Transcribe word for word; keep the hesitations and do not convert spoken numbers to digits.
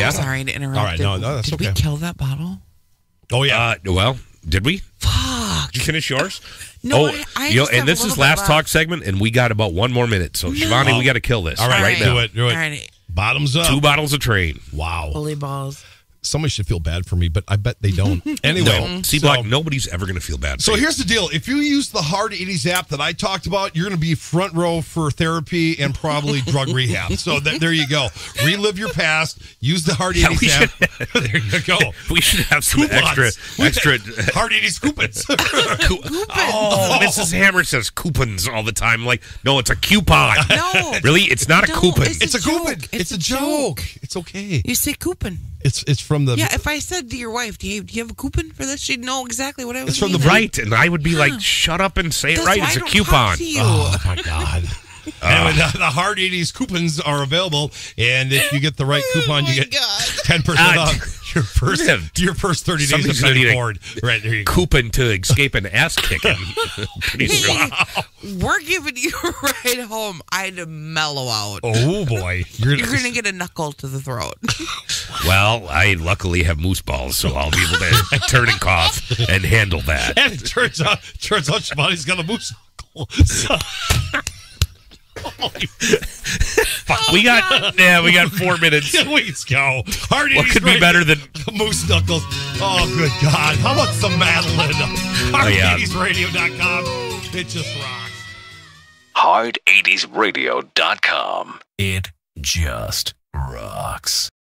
yeah. Sorry to interrupt. All right, no, no, that's Did okay. we kill that bottle? Oh, yeah. Uh, well, did we? Fuck. Did you finish yours? No, oh, I, I you know, just have and this a is little last bit talk left. segment, and we got about one more minute. So, Shivani, Oh. we got to kill this All right, right do now. it, do it. All right. Bottoms up. Two bottles of train. Wow. Holy balls. Somebody should feel bad for me, but I bet they don't. Anyway. No, C so- Block, nobody's ever going to feel bad for So you. here's the deal. If you use the Hard eighties app that I talked about, you're going to be front row for therapy and probably drug rehab. So th- there you go. Relive your past. Use the Hard Yeah, eighties we app. should- There you go. We should have some extra, Coupons. We- extra. Hard eighties coupons. Coup- oh, Missus Hammer says coupons all the time. Like, no, it's a coupon. No. Really? It's not a No, coupon. it's It's a joke. coupon. It's It's a a joke. It's okay. You say coupon. It's it's from the Yeah, if I said to your wife, do you, do you have a coupon for this? She'd know exactly what I was It's from the meaning. Right, and I would be like, shut up and say it That's right. why It's I a don't coupon. talk to you. Oh my God. Anyway, the, the Hard eighties coupons are available, and if you get the right coupon, Oh you my get God. ten percent Ah, off your first yeah. your first thirty days Somebody's of gonna need paying a board. Right there you go. Coupon to escape an ass kicking. Pretty soon. Hey, we're giving you a ride home. I had to mellow out. Oh boy, you're, You're going to get a knuckle to the throat. Well, I luckily have moose balls, so I'll be able to turn and cough and handle that. And it turns out, turns out Shivani's got a moose knuckle. So, Fuck, we got yeah, we got four minutes. let's go. Hard What eighties could be radio- better than moose knuckles? Oh, good God. How about some Madeline? hard eighties radio dot com. It just rocks. hard eighties radio dot com. It just rocks.